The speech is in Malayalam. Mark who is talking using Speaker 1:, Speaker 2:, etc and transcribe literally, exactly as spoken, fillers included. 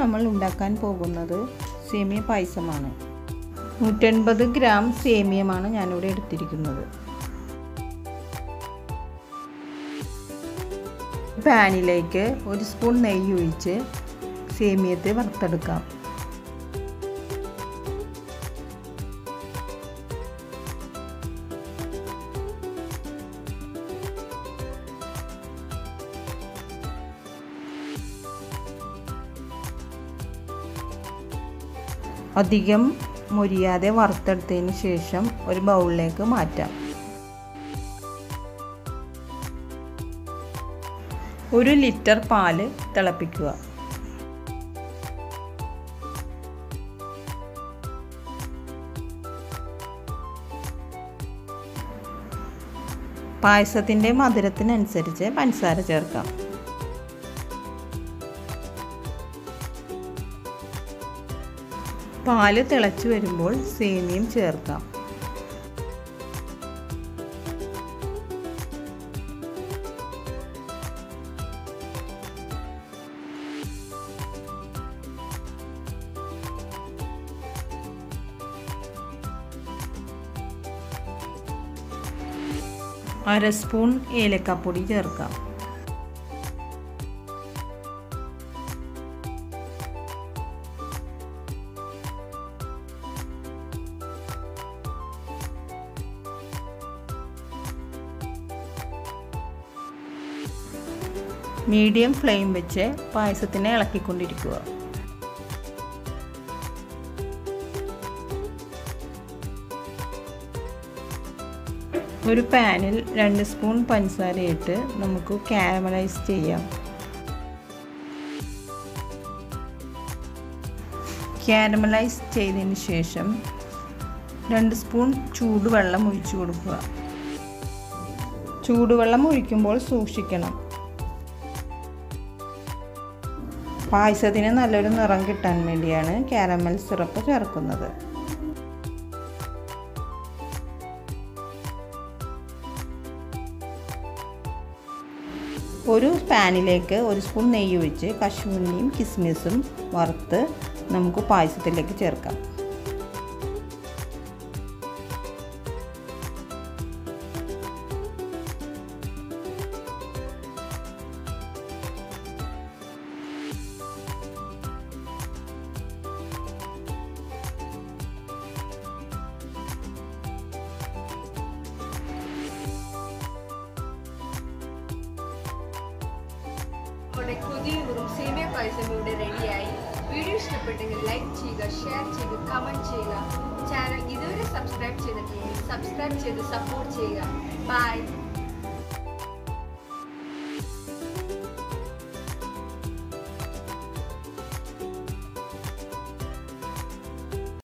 Speaker 1: നമ്മൾ ഉണ്ടാക്കാൻ പോകുന്നത് സേമിയ പായസമാണ്. നൂറ്റൻപത് ഗ്രാം സേമിയമാണ് ഞാനിവിടെ എടുത്തിരിക്കുന്നത്. പാനിലേക്ക് ഒരു സ്പൂൺ നെയ്യ് ഒഴിച്ച് സേമിയത്തെ വറുത്തെടുക്കാം. അധികം മുരിയാതെ വറുത്തെടുത്തതിന് ശേഷം ഒരു ബൗളിലേക്ക് മാറ്റാം. ഒരു ലിറ്റർ പാല് തിളപ്പിക്കുക. പായസത്തിൻ്റെ മധുരത്തിനനുസരിച്ച് പഞ്ചസാര ചേർക്കാം. പാല് തിളച്ചു വരുമ്പോൾ സേമിയം ചേർക്കാം. അര സ്പൂൺ ഏലക്കാപ്പൊടി ചേർക്കാം. മീഡിയം ഫ്ലെയിം വെച്ച് പായസത്തിനെ ഇളക്കിക്കൊണ്ടിരിക്കുക. ഒരു പാനിൽ രണ്ട് സ്പൂൺ പഞ്ചസാര ഇട്ട് നമുക്ക് കാരമലൈസ് ചെയ്യാം. കാരമലൈസ് ചെയ്തതിന് ശേഷം രണ്ട് സ്പൂൺ ചൂടുവെള്ളം ഒഴിച്ചു കൊടുക്കുക. ചൂടുവെള്ളം ഒഴിക്കുമ്പോൾ സൂക്ഷിക്കണം. പായസത്തിന് നല്ലൊരു നിറം കിട്ടാൻ വേണ്ടിയാണ് കാരമൽ സിറപ്പ് ചേർക്കുന്നത്. ഒരു പാനിലേക്ക് ഒരു സ്പൂൺ നെയ്യ് ഒഴിച്ച് കശുവണ്ടിയും കിസ്മിസും വറുത്ത് നമുക്ക് പായസത്തിലേക്ക് ചേർക്കാം.
Speaker 2: കൊതിയൂറും സേമിയ പായസം ഇവിടെ റെഡിയായി. വീഡിയോ ഇഷ്ടപ്പെട്ടെങ്കിൽ ലൈക്ക് ചെയ്യുക, ഷെയർ ചെയ്യുക, കമൻറ്റ് ചെയ്യുക. ചാനൽ ഇതുവരെ സബ്സ്ക്രൈബ് ചെയ്തിട്ടില്ലെങ്കിൽ സബ്സ്ക്രൈബ് ചെയ്ത് സപ്പോർട്ട് ചെയ്യുക. ബൈ.